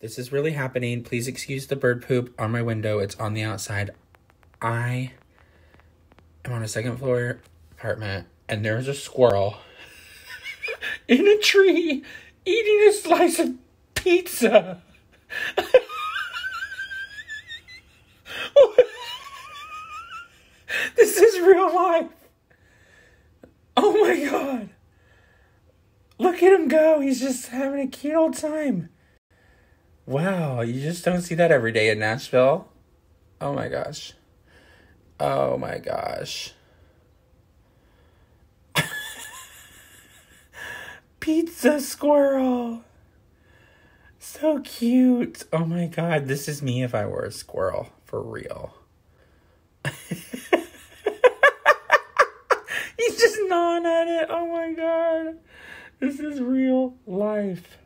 This is really happening. Please excuse the bird poop on my window. It's on the outside. I am on a second floor apartment, and there's a squirrel in a tree eating a slice of pizza. This is real life. Oh my God. Look at him go. He's just having a cute old time. Wow, you just don't see that every day in Nashville. Oh my gosh. Oh my gosh. Pizza squirrel. So cute. Oh my God, this is me if I were a squirrel. For real. He's just gnawing at it. Oh my God. This is real life.